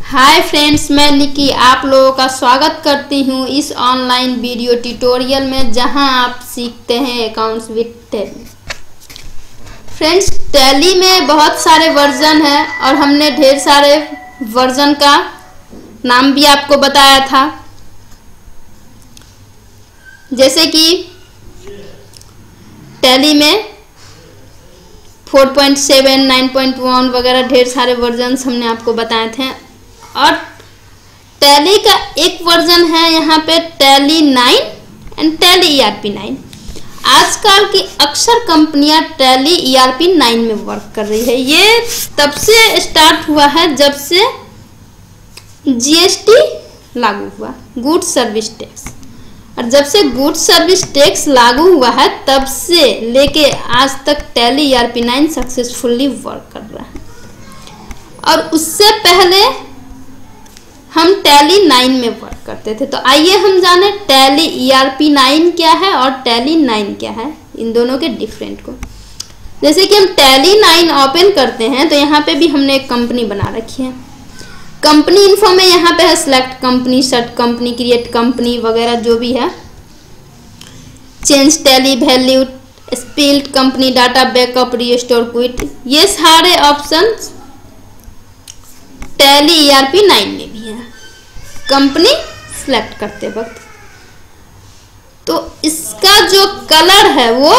Hi friends, मैं निकी आप लोगों का स्वागत करती हूँ इस ऑनलाइन वीडियो ट्यूटोरियल में जहां आप सीखते हैं accounts with Tally. Friends, Tally में बहुत सारे वर्जन हैं और हमने ढेर सारे वर्जन का नाम भी आपको बताया था, जैसे कि टैली में 4.7, 9.1 वगैरह ढेर सारे वर्जन्स हमने आपको बताए थे। और टैली का एक वर्जन है यहाँ पे टैली 9 एंड टैली ERP 9। आजकल की अक्सर कंपनियां टैली ERP 9 में वर्क कर रही है। ये तब से स्टार्ट हुआ है जब से GST लागू हुआ, गुड्स सर्विस टैक्स। और जब से गुड्स सर्विस टैक्स लागू हुआ है तब से लेके आज तक टैली ERP 9 सक्सेसफुली वर्क कर रहा है। और उससे पहले हम टैली 9 में वर्क करते थे। तो आइए हम जाने टैली ERP 9 क्या है और टैली 9 क्या है, इन दोनों के डिफरेंट को। जैसे कि हम टैली 9 ओपन करते हैं तो यहाँ पे भी हमने एक कंपनी बना रखी है। कंपनी इन्फो में यहाँ पे है select company, set company, create company वगैरह जो भी है, change Tally value, split company, data backup, restore, quit, ये सारे ऑप्शन टैली ERP 9 में भी है कंपनी सिलेक्ट करते वक्त। तो इसका जो कलर है वो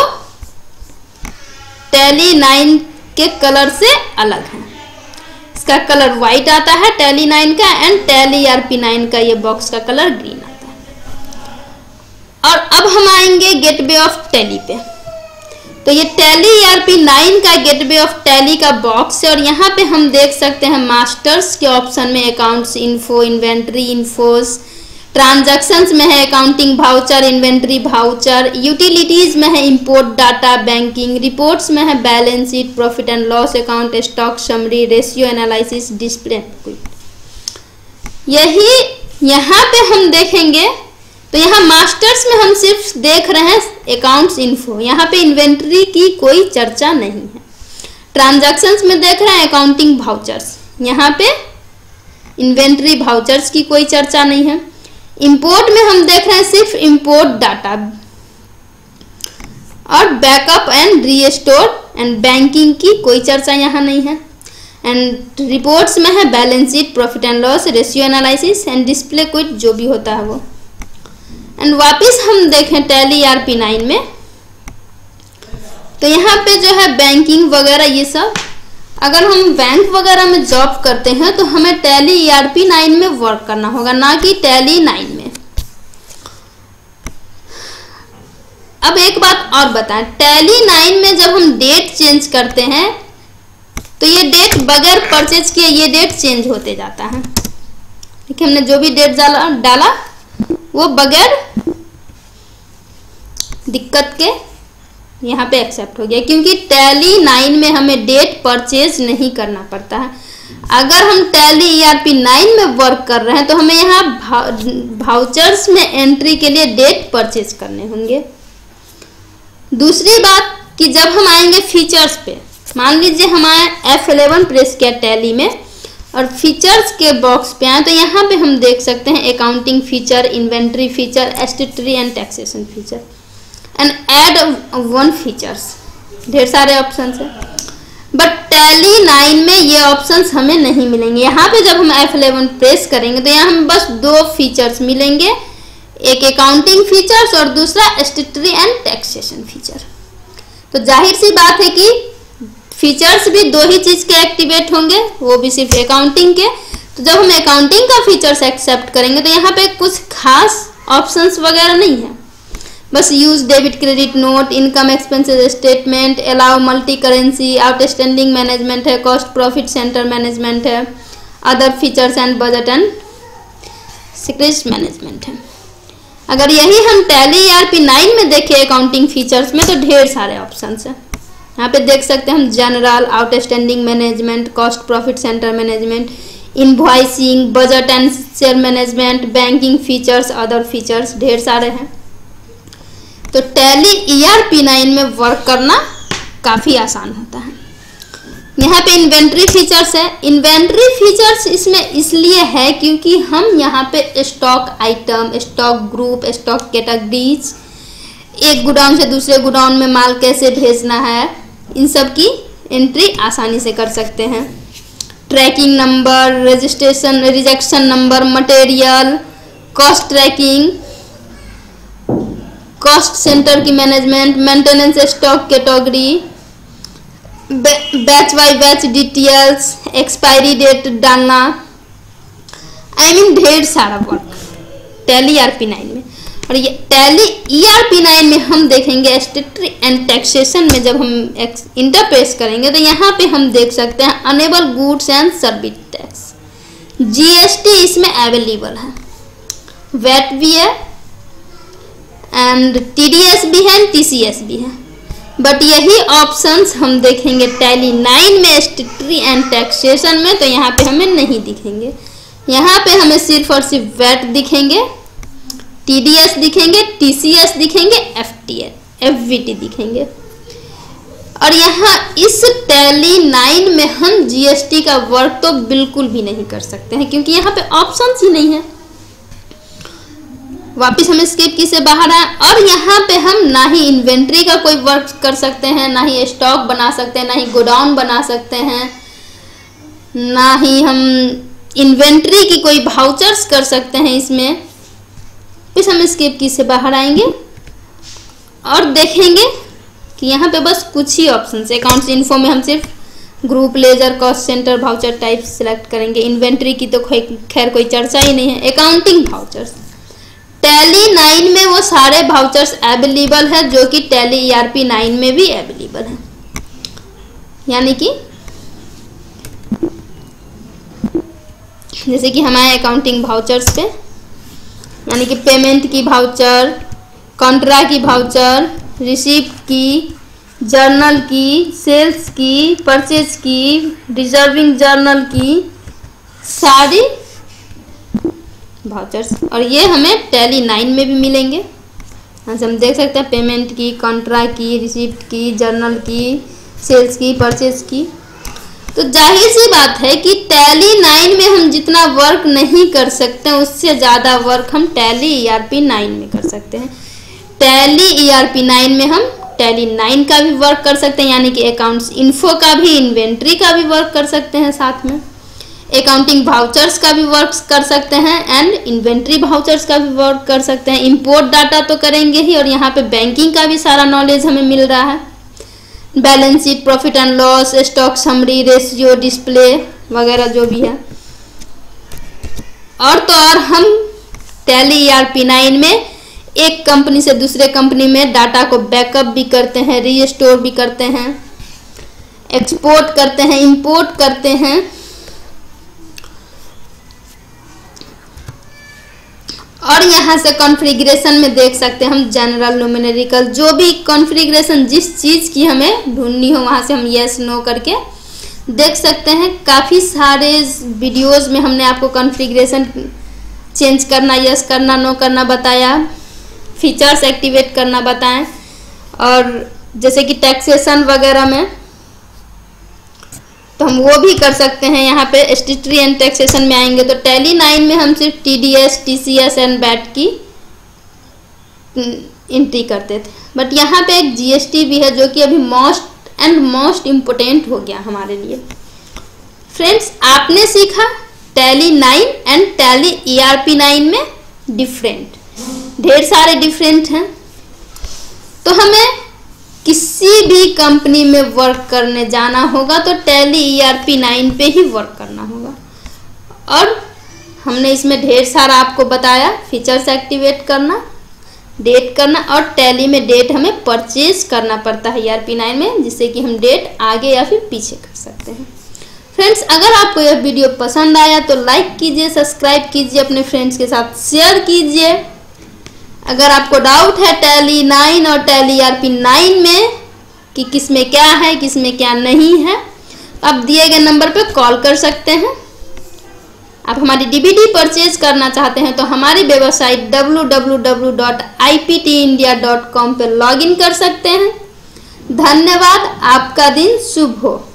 टैली 9 के कलर से अलग है। इसका कलर व्हाइट आता है टैली 9 का, एंड टैली ERP 9 का ये बॉक्स का कलर ग्रीन आता है। और अब हम आएंगे गेटवे ऑफ टैली पे। तो ये टैली ERP 9 का गेटवे ऑफ टैली का बॉक्स है और यहाँ पे हम देख सकते हैं मास्टर्स के ऑप्शन में accounts info, inventory infos, transactions में है accounting voucher, inventory voucher, utilities में है इंपोर्ट डाटा, बैंकिंग, रिपोर्ट्स में है balance sheet, profit and loss account, stock summary, ratio analysis, display. यही यहाँ पे हम देखेंगे। तो यहाँ मास्टर्स में हम सिर्फ देख रहे हैं अकाउंट्स इन्फो, यहाँ पे इन्वेंट्री की कोई चर्चा नहीं है। ट्रांजैक्शंस में देख रहे हैं अकाउंटिंग वाउचर्स, यहाँ पे इन्वेंट्री वाउचर्स की कोई चर्चा नहीं है। इंपोर्ट में हम देख रहे हैं सिर्फ इंपोर्ट डाटा, और backup and restore and banking की कोई चर्चा यहाँ नहीं है। एंड रिपोर्ट्स में है balance sheet, profit and loss, ratio analysis and display quit, जो भी होता है वो। एंड वापिस हम देखें टैली ERP 9 में, तो यहाँ पे जो है बैंकिंग वगैरह ये सब, अगर हम बैंक वगैरह में जॉब करते हैं तो हमें टैली ERP 9 में वर्क करना होगा, ना कि टैली 9 में। अब एक बात और बताएं, टैली 9 में जब हम डेट चेंज करते हैं तो ये डेट बगैर परचेज किए ये डेट चेंज होते जाता है। देखिए हमने जो भी डेट डाला वो बगैर दिक्कत के यहाँ पे एक्सेप्ट हो गया, क्योंकि टैली 9 में हमें डेट परचेज नहीं करना पड़ता है। अगर हम टैली ERP 9 में वर्क कर रहे हैं तो हमें यहाँ वाउचर्स में एंट्री के लिए डेट परचेज करने होंगे। दूसरी बात कि जब हम आएंगे फीचर्स पे, मान लीजिए हमारे F11 प्रेस किया टैली में और फीचर्स के बॉक्स पे आए, तो यहाँ पे हम देख सकते हैं accounting feature, inventory feature, statutory and taxation feature and add one features, ढेर सारे ऑप्शंस हैं। बट टैली 9 में ये ऑप्शंस हमें नहीं मिलेंगे। यहाँ पे जब हम F11 प्रेस करेंगे तो यहाँ हमें बस दो फीचर्स मिलेंगे, एक अकाउंटिंग फीचर्स और दूसरा स्टैट्यूटरी एंड टैक्सेशन फीचर। तो जाहिर सी बात है कि फीचर्स भी दो ही चीज के एक्टिवेट होंगे, वो भी सिर्फ अकाउंटिंग के। तो जब हम अकाउंटिंग का फीचर्स एक्सेप्ट करेंगे तो यहाँ पे कुछ खास ऑप्शंस वगैरह नहीं है, बस use debit credit note, income expenses statement, allow multi currency, outstanding management है, कॉस्ट प्रॉफिट सेंटर मैनेजमेंट है, other features and budget and secret management है। अगर यही हम टैली ERP 9 में देखें अकाउंटिंग फीचर्स में तो ढेर सारे ऑप्शंस हैं। यहाँ पे देख सकते हैं हम general, outstanding management, cost profit centre management, invoicing, budget and share management, banking features, other features, ढेर सारे हैं। तो टैली ERP 9 में वर्क करना काफ़ी आसान होता है। यहाँ पे इन्वेंट्री फीचर्स है। इन्वेंट्री फीचर्स इसमें इसलिए है क्योंकि हम यहाँ पे stock item, stock group, stock categories, एक गोडाउन से दूसरे गोडाउन में माल कैसे भेजना है, इन सब की एंट्री आसानी से कर सकते हैं। Tracking number, registration, rejection number, material, cost tracking, cost centre की management, maintenance, stock category, batch by batch details, expiry date डालना, ढेर सारा वर्क टैली ERP9 में। और ये टैली ERP9 में हम देखेंगे स्टैट्यूटरी एंड टैक्सेशन में जब हम इंटरफेस करेंगे तो यहाँ पे हम देख सकते हैं enable goods and service tax, GST इसमें अवेलेबल है, वैट भी है एंड TDS भी है, TCS भी है। बट यही ऑप्शंस हम देखेंगे टैली 9 में स्टैट्यूटरी एंड टैक्सेशन में, तो यहाँ पे हमें नहीं दिखेंगे। यहाँ पे हमें सिर्फ और सिर्फ वैट दिखेंगे, TDS दिखेंगे, TCS दिखेंगे, FVT दिखेंगे। और यहाँ इस टैली 9 में हम GST का वर्क तो बिल्कुल भी नहीं कर सकते हैं क्योंकि यहाँ पे ऑप्शंस ही नहीं है। वापिस हम स्किप की से बाहर आए। और यहाँ पे हम ना ही इन्वेंट्री का कोई वर्क कर सकते हैं, ना ही स्टॉक बना सकते हैं, ना ही गोडाउन बना सकते हैं, ना ही हम इन्वेंट्री की कोई वाउचर्स कर सकते हैं इसमें। फिर हम स्किप की से बाहर आएंगे और देखेंगे कि यहाँ पे बस कुछ ही ऑप्शन है। अकाउंट्स इन्फो में हम सिर्फ group, ledger, cost centre, voucher type select करेंगे। इन्वेंट्री की तो खैर कोई चर्चा ही नहीं है। अकाउंटिंग वाउचर्स टैली 9 में वो सारे वाउचर्स अवेलेबल है जो कि टैली ERP9 में भी अवेलेबल है। यानी कि जैसे कि हमारे अकाउंटिंग वाउचर्स पे यानी कि पेमेंट की वाउचर, कॉन्ट्रा की वाउचर, रिसीप्ट की, जर्नल की, सेल्स की, परचेज की, रिजर्विंग जर्नल की, सारी वाउचर्स। और ये हमें टैली 9 में भी मिलेंगे। यहाँ से हम देख सकते हैं पेमेंट की, कॉन्ट्रा की, रिसीप्ट की, जर्नल की, सेल्स की, परचेज की। तो जाहिर सी बात है कि टैली 9 में हम जितना वर्क नहीं कर सकते उससे ज़्यादा वर्क हम टैली ERP9 में कर सकते हैं। टैली ERP9 में हम टैली 9 का भी वर्क कर सकते हैं, यानी कि अकाउंट्स इन्फो का भी, इन्वेंट्री का भी वर्क कर सकते हैं, साथ में अकाउंटिंग वाउचर्स का भी वर्क कर सकते हैं एंड इन्वेंट्री वाउचर्स का भी वर्क कर सकते हैं। इंपोर्ट डाटा तो करेंगे ही, और यहाँ पे बैंकिंग का भी सारा नॉलेज हमें मिल रहा है। Balance sheet, profit and loss, stock summary, ratio, display वगैरह जो भी है। और तो और हम टैली ERP9 में एक कंपनी से दूसरे कंपनी में डाटा को बैकअप भी करते हैं, रीस्टोर भी करते हैं, एक्सपोर्ट करते हैं, इंपोर्ट करते हैं। और यहाँ से कॉन्फ़िगरेशन में देख सकते हैं हम जनरल, न्यूमेरिकल, जो भी कॉन्फ़िगरेशन जिस चीज़ की हमें ढूंढनी हो वहाँ से हम यस नो करके देख सकते हैं। काफ़ी सारे वीडियोस में हमने आपको कॉन्फ़िगरेशन चेंज करना, यस करना, नो करना बताया, फीचर्स एक्टिवेट करना बताएं। और जैसे कि टैक्सेशन वगैरह में तो हम वो भी कर सकते हैं। यहाँ पे स्टैट्यूटरी एंड टैक्सेशन में आएंगे तो टैली 9 में हम सिर्फ TDS, TCS एंड वैट की एंट्री करते थे, बट यहाँ पे एक GST भी है जो कि अभी मोस्ट इम्पोर्टेंट हो गया हमारे लिए। फ्रेंड्स, आपने सीखा टैली 9 एंड टैली ERP9 में डिफरेंट, ढेर सारे डिफरेंट हैं। तो हमें किसी भी कंपनी में वर्क करने जाना होगा तो टैली ERP9 पे ही वर्क करना होगा। और हमने इसमें ढेर सारा आपको बताया, फीचर्स एक्टिवेट करना, डेट करना, और टैली में डेट हमें परचेज करना पड़ता है ERP9 में, जिससे कि हम डेट आगे या फिर पीछे कर सकते हैं। फ्रेंड्स, अगर आपको यह वीडियो पसंद आया तो लाइक कीजिए, सब्सक्राइब कीजिए, अपने फ्रेंड्स के साथ शेयर कीजिए। अगर आपको डाउट है टैली 9 और टैली ERP9 में कि किस में क्या है, किस में क्या नहीं है, आप दिए गए नंबर पे कॉल कर सकते हैं। आप हमारी DVD परचेज करना चाहते हैं तो हमारी वेबसाइट www.iptindia.com पर लॉगिन कर सकते हैं। धन्यवाद, आपका दिन शुभ हो।